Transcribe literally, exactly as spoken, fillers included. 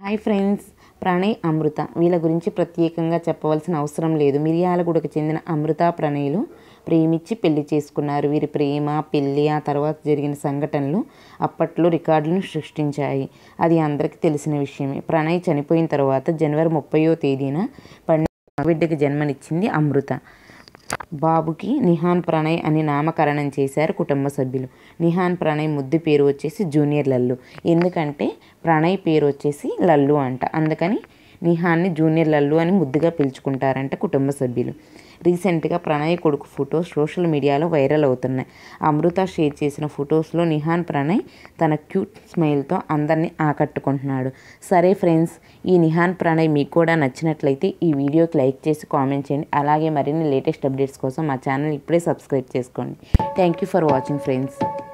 Hi friends, Pranay అమృత వీళ్ళ గురించి ప్రత్యేకంగా చెప్పవలసిన అవసరం లేదు. మిర్యాలగూడకు చెందిన అమృత ప్రణయ్లు ప్రేమించి పెళ్లి చేసుకున్నారు. వీరి ప్రేమ, పెళ్లి, ఆ తర్వాత జరిగిన సంఘటనలు అప్పట్లో రికార్డులను సృష్టించాయి. అది అందరికీ తెలిసిన విషయమే. ప్రణయ్ చనిపోయిన తర్వాత జనవరి ముప్పైవ తేదీన బిడ్డకి జన్మనిచ్చింది అమృత. బాబుకి నిహాన్ ప్రణయ్ అని నామకరణం చేశారు కుటుంబ సభ్యులు. నిహాన్ ప్రణయ్ ముద్దు పేరు వచ్చేసి జూనియర్ లల్లు. ఎందుకంటే ప్రణయ్ పేరు వచ్చేసి లల్లు అంట, అందుకని నిహాన్ని జూనియర్ లల్లు అని ముద్దుగా పిలుచుకుంటారంట కుటుంబ సభ్యులు. రీసెంట్గా ప్రణయ్ కొడుకు ఫొటోస్ సోషల్ మీడియాలో వైరల్ అవుతున్నాయి. అమృత షేర్ చేసిన ఫొటోస్లో నిహాన్ ప్రణయ్ తన క్యూట్ స్మైల్తో అందరినీ ఆకట్టుకుంటున్నాడు. సరే ఫ్రెండ్స్, ఈ నిహాన్ ప్రణయ్ మీకు కూడా నచ్చినట్లయితే ఈ వీడియోకి లైక్ చేసి కామెంట్ చేయండి. అలాగే మరిన్ని లేటెస్ట్ అప్డేట్స్ కోసం మా ఛానల్ ఇప్పుడే సబ్స్క్రైబ్ చేసుకోండి. Thank you for watching friends.